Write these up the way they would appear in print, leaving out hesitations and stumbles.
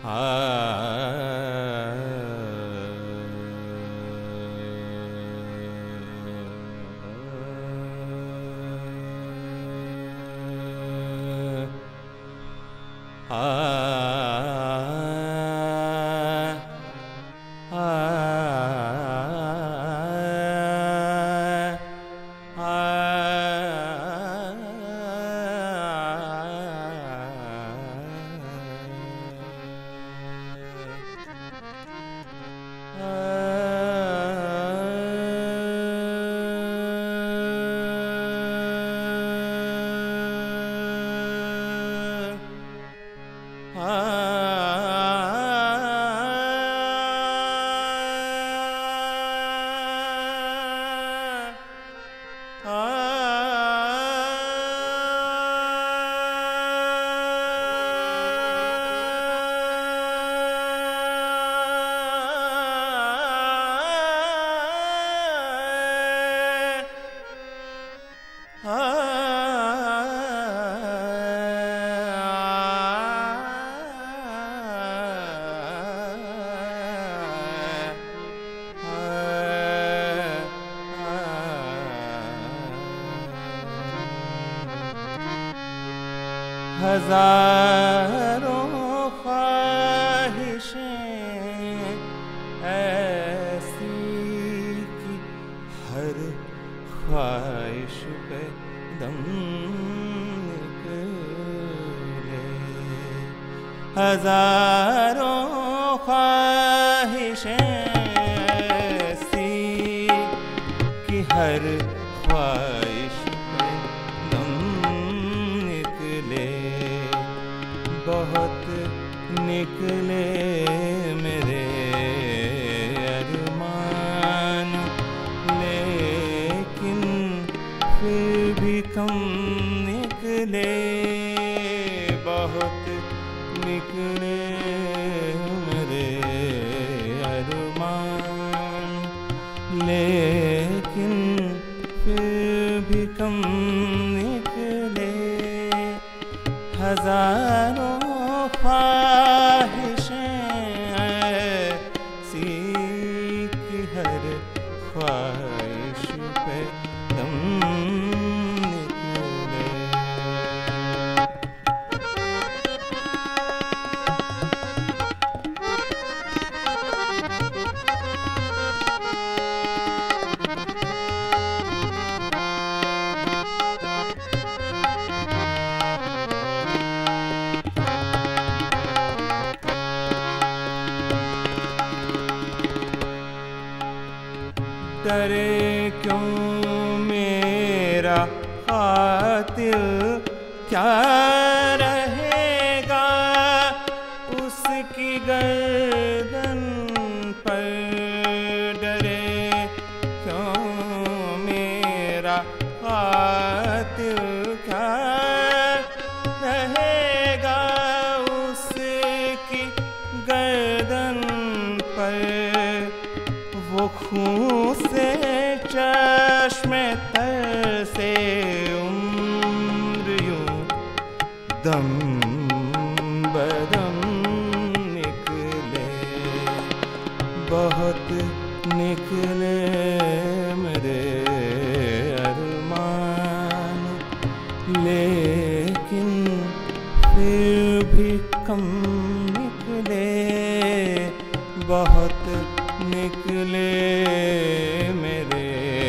हजारों ख्वाहिशें ऐसी कि हर ख्वाहिश पे दम निकले। हजारों ख्वाहिशें ऐसी कि हर ख्वाहिश पे दम निकले। बहुत निकले मेरे अरमान, लेकिन फिर भी कम निकले। बहुत निकले मेरे अरमान, लेकिन फिर भी कम निकले। हजारों ख्वाहिशें ऐसी कि हर ख्वाहिश पे दम निकले। डरे क्यों मेरा कातिल, क्या रहेगा उसकी गर्दन पर। डरे क्यों मेरा कातिल, क्या रहेगा उसकी गर्दन पर। वो खून से चश्मे तर से उम्र यूं दम बदम निकले। बहुत निकले मेरे अरमान, लेकिन फिर भी कम निकले। बहुत निकले मेरे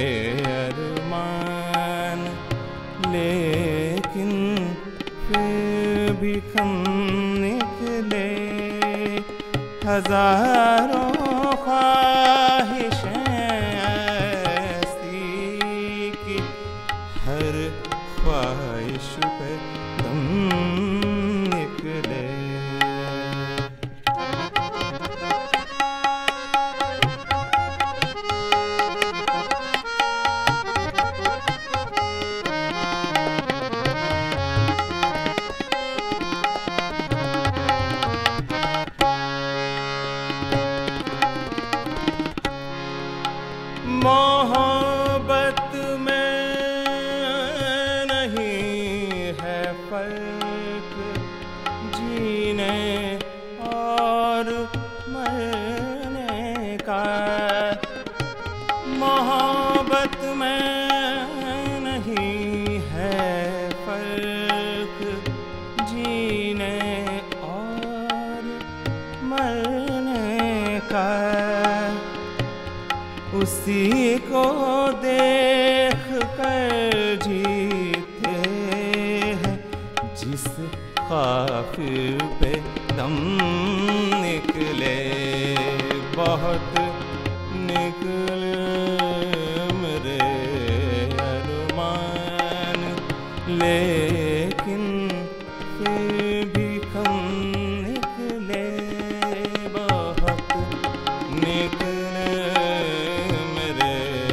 अरमान, लेकिन फिर भी कम निकले। हजारों ख्वाहिशें ऐसी कि हर ख्वाहिश पे दम निकले। कर उसी को देख कर जीते हैं, जिस काफिर पे दम निकले बहुत निकले मेरे अरमान, लेकिन फिर भी कम निकले बहुत निकले मेरे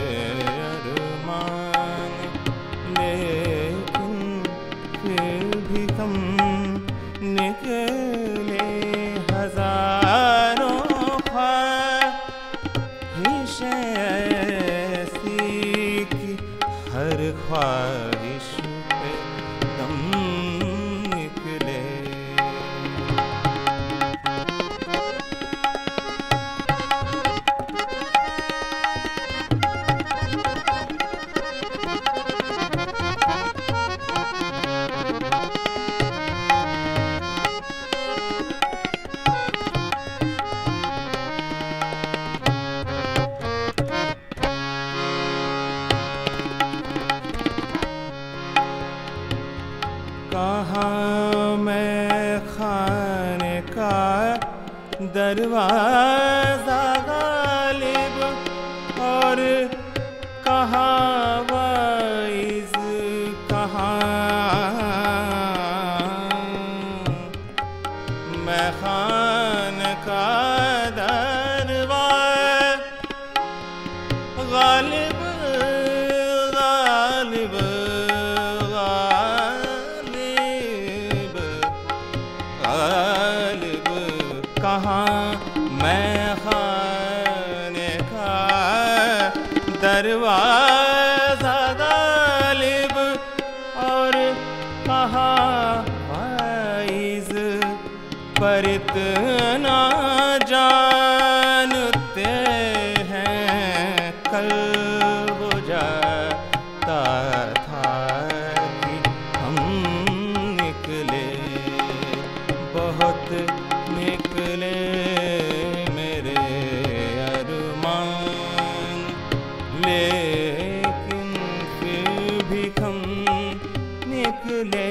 अरमान, लेकिन फिर भी कम निकले। हजारों ख्वाहिशें ऐसी कि हर ख्वाहिश पे दम निकले। कहाँ मैं खाने का दरवाज़ा गालिब और कहाँ वाइज़, कहाँ मैं खाने का दरवाज़ा गालिब गालिब गालिब, कहाँ मैं खाने का दरवाज़ा गालिब और कहाँ वाइज़, पर इतना जानते हैं कल वो जाता था कि हम निकले बहुत निकले मेरे अरमान, लेकिन फिर भी कम निकले।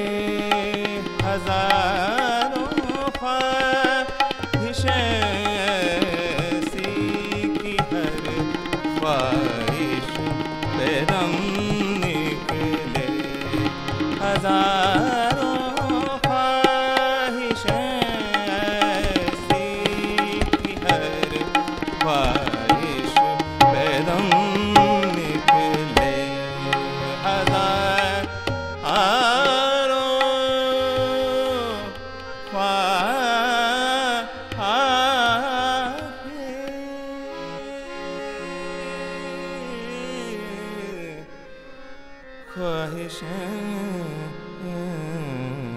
हजारों ख्वाहिशें ऐसी कि हर ख्वाहिश पे दम निकले। हजारों ख्वाहिश पे दम निकले। हजारों ख्वाहिशें